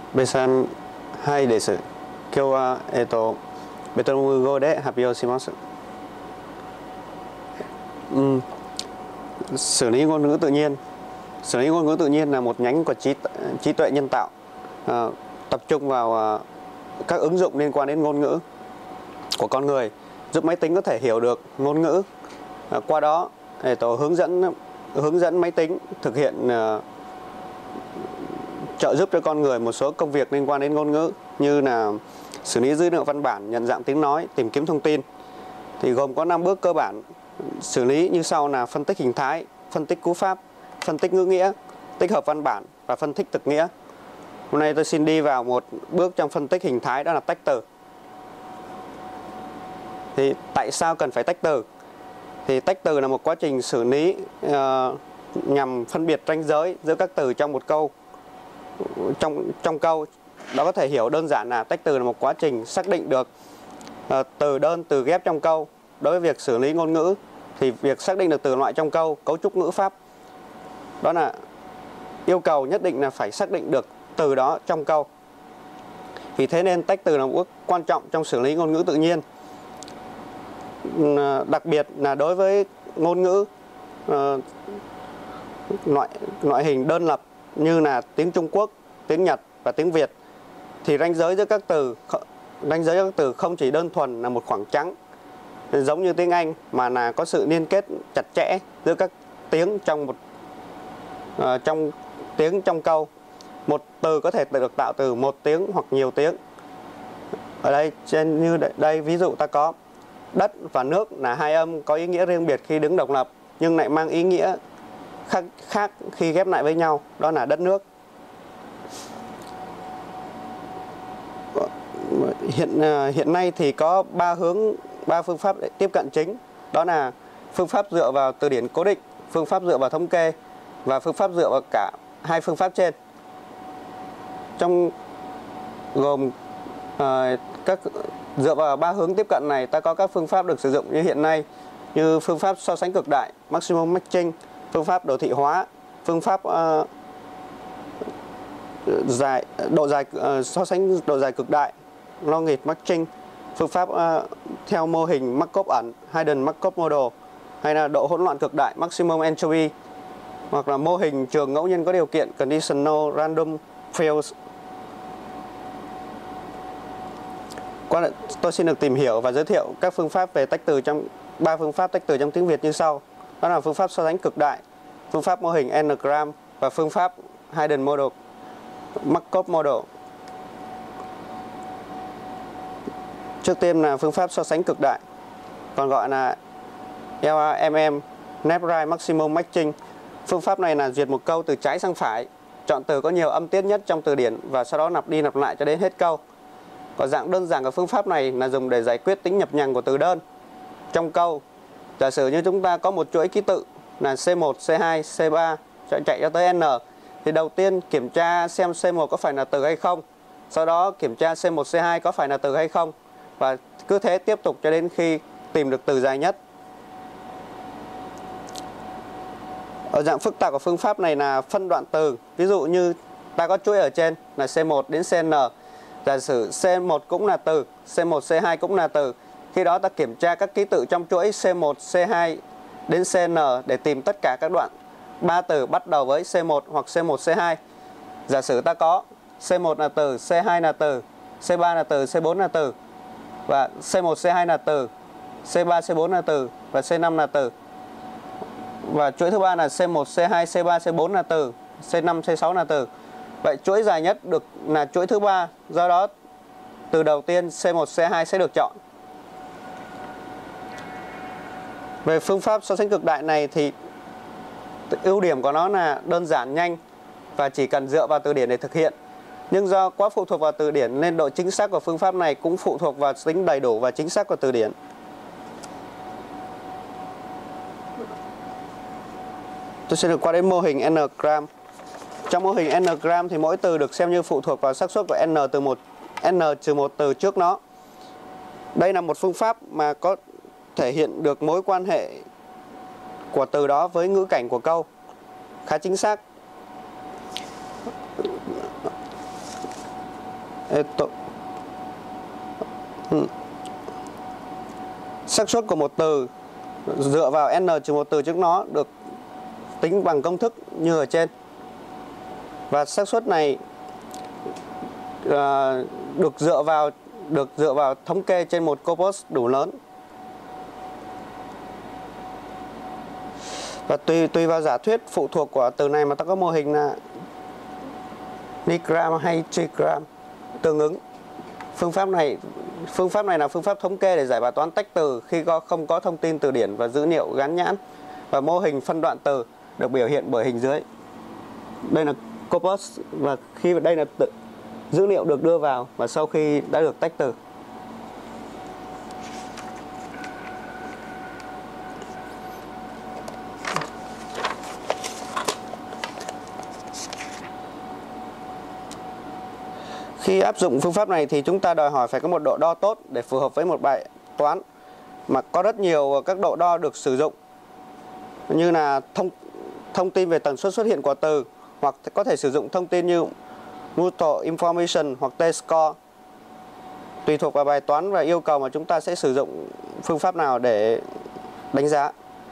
ベさん、はいです。今日は、ベトナム語で発表します。Xử lý ngôn ngữ tự nhiên. Xử lý ngôn ngữ tự nhiên là một nhánh của trí tuệ nhân tạo, tập trung vào các ứng dụng liên quan đến ngôn ngữ của con người, giúp máy tính có thể hiểu được ngôn ngữ. Qua đó, hướng dẫn máy tính thực hiện trợ giúp cho con người một số công việc liên quan đến ngôn ngữ như là xử lý dữ liệu văn bản, nhận dạng tiếng nói, tìm kiếm thông tin. Thì gồm có 5 bước cơ bản xử lý như sau là phân tích hình thái, phân tích cú pháp, phân tích ngữ nghĩa, tích hợp văn bản và phân tích thực nghĩa. Hôm nay tôi xin đi vào một bước trong phân tích hình thái, đó là tách từ. Thì tại sao cần phải tách từ? Thì tách từ là một quá trình xử lý nhằm phân biệt ranh giới giữa các từ trong một câu. Trong câu đó có thể hiểu đơn giản là tách từ là một quá trình xác định được từ đơn, từ ghép trong câu. Đối với việc xử lý ngôn ngữ thì việc xác định được từ loại trong câu, cấu trúc ngữ pháp, đó là yêu cầu nhất định là phải xác định được từ đó trong câu. Vì thế nên tách từ là một bước quan trọng trong xử lý ngôn ngữ tự nhiên. Đặc biệt là đối với ngôn ngữ loại hình đơn lập như là tiếng Trung Quốc, tiếng Nhật và tiếng Việt, thì ranh giới giữa các từ không chỉ đơn thuần là một khoảng trắng giống như tiếng Anh, mà là có sự liên kết chặt chẽ giữa các tiếng trong câu. Một từ có thể được tạo từ một tiếng hoặc nhiều tiếng. Ở đây ví dụ ta có đất và nước là hai âm có ý nghĩa riêng biệt khi đứng độc lập, nhưng lại mang ý nghĩa khác khi ghép lại với nhau, đó là đất nước. Hiện nay thì có ba phương pháp để tiếp cận chính, đó là phương pháp dựa vào từ điển cố định, phương pháp dựa vào thống kê và phương pháp dựa vào cả hai phương pháp trên. Dựa vào ba hướng tiếp cận này, ta có các phương pháp được sử dụng như hiện nay, như phương pháp so sánh cực đại maximum matching, phương pháp đồ thị hóa, phương pháp so sánh độ dài cực đại longitude matching, phương pháp theo mô hình Markov ẩn hidden Markov model, hay là độ hỗn loạn cực đại maximum entropy, hoặc là mô hình trường ngẫu nhiên có điều kiện conditional random fields. Tôi xin được tìm hiểu và giới thiệu các phương pháp về tách từ trong ba phương pháp tách từ trong tiếng Việt như sau. Đó là phương pháp so sánh cực đại, phương pháp mô hình N-gram và phương pháp hidden model Markov model. Trước tiên là phương pháp so sánh cực đại, còn gọi là LRMM Left Right Maximum Matching. Phương pháp này là duyệt một câu từ trái sang phải, chọn từ có nhiều âm tiết nhất trong từ điển và sau đó lặp đi lặp lại cho đến hết câu. Còn dạng đơn giản của phương pháp này là dùng để giải quyết tính nhập nhằng của từ đơn trong câu. Giả sử như chúng ta có một chuỗi ký tự là C1, C2, C3 chạy cho tới N, thì đầu tiên kiểm tra xem C1 có phải là từ hay không, sau đó kiểm tra C1, C2 có phải là từ hay không, và cứ thế tiếp tục cho đến khi tìm được từ dài nhất. Ở dạng phức tạp của phương pháp này là phân đoạn từ. Ví dụ như ta có chuỗi ở trên là C1 đến CN. Giả sử C1 cũng là từ, C1, C2 cũng là từ. Khi đó ta kiểm tra các ký tự trong chuỗi C1, C2 đến CN để tìm tất cả các đoạn 3 từ bắt đầu với C1 hoặc C1, C2. Giả sử ta có C1 là từ, C2 là từ, C3 là từ, C4 là từ, và C1, C2 là từ, C3, C4 là từ, và C5 là từ. Và chuỗi thứ ba là C1, C2, C3, C4 là từ, C5, C6 là từ. Vậy chuỗi dài nhất là chuỗi thứ ba, do đó từ đầu tiên C1, C2 sẽ được chọn. Về phương pháp so sánh cực đại này thì ưu điểm của nó là đơn giản, nhanh và chỉ cần dựa vào từ điển để thực hiện. Nhưng do quá phụ thuộc vào từ điển nên độ chính xác của phương pháp này cũng phụ thuộc vào tính đầy đủ và chính xác của từ điển. Tôi sẽ được qua đến mô hình N-gram. Trong mô hình N-gram thì mỗi từ được xem như phụ thuộc vào xác suất của N trừ một từ trước nó. Đây là một phương pháp mà có thể hiện được mối quan hệ của từ đó với ngữ cảnh của câu khá chính xác. xác suất của một từ dựa vào n trừ một từ trước nó được tính bằng công thức như ở trên. Và xác suất này được dựa vào thống kê trên một corpus đủ lớn. Và tùy vào giả thuyết phụ thuộc của từ này mà ta có mô hình là nigram hay trigram tương ứng. Phương pháp này là phương pháp thống kê để giải bài toán tách từ khi không có thông tin từ điển và dữ liệu gán nhãn. Và mô hình phân đoạn từ được biểu hiện bởi hình dưới. Đây là corpus và khi đây là dữ liệu được đưa vào và sau khi đã được tách từ. Khi áp dụng phương pháp này thì chúng ta đòi hỏi phải có một độ đo tốt để phù hợp với một bài toán mà có rất nhiều các độ đo được sử dụng, như là thông tin về tần suất xuất hiện của từ, hoặc có thể sử dụng thông tin như mutual information hoặc t-score. Tùy thuộc vào bài toán và yêu cầu mà chúng ta sẽ sử dụng phương pháp nào để đánh giá.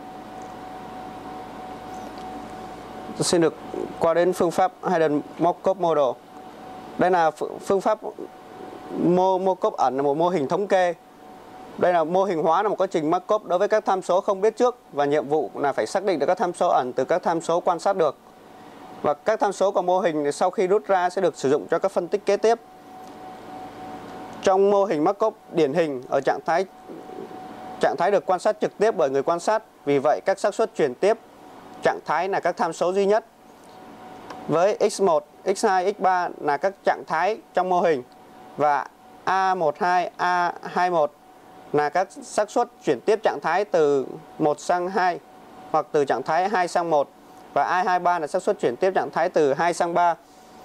Tôi xin được qua đến phương pháp Hayden-Markov Model. Đây là phương pháp Markov ẩn, là một mô hình thống kê. Đây là mô hình hóa là một quá trình Markov đối với các tham số không biết trước, và nhiệm vụ là phải xác định được các tham số ẩn từ các tham số quan sát được. Và các tham số của mô hình sau khi rút ra sẽ được sử dụng cho các phân tích kế tiếp. Trong mô hình Markov điển hình ở trạng thái được quan sát trực tiếp bởi người quan sát, vì vậy các xác suất chuyển tiếp trạng thái là các tham số duy nhất. Với x1, x2, x3 là các trạng thái trong mô hình, và A12, A21 là các xác suất chuyển tiếp trạng thái từ 1 sang 2 hoặc từ trạng thái 2 sang 1, và A23 là xác suất chuyển tiếp trạng thái từ 2 sang 3.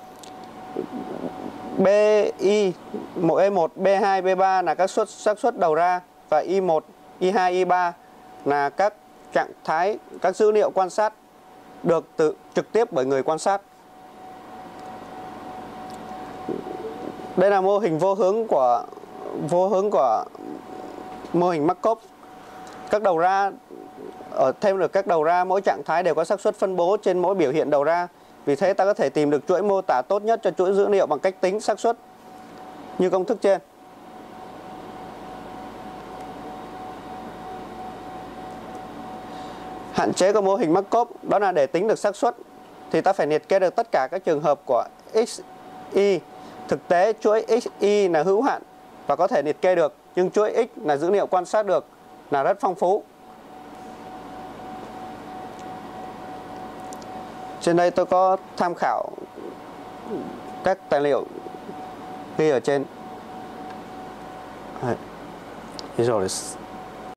BI, E1, B2, B3 là các xác suất đầu ra, và I1, I2, I3 là các trạng thái, các dữ liệu quan sát được trực tiếp bởi người quan sát. Đây là mô hình vô hướng của mô hình Markov. Các đầu ra thêm được các đầu ra, mỗi trạng thái đều có xác suất phân bố trên mỗi biểu hiện đầu ra. Vì thế ta có thể tìm được chuỗi mô tả tốt nhất cho chuỗi dữ liệu bằng cách tính xác suất như công thức trên. Hạn chế của mô hình Markov đó là để tính được xác suất thì ta phải liệt kê được tất cả các trường hợp của xy. Thực tế chuỗi xy là hữu hạn và có thể liệt kê được, nhưng chuỗi x là dữ liệu quan sát được là rất phong phú. Trên đây tôi có tham khảo các tài liệu ghi ở trên. Rồi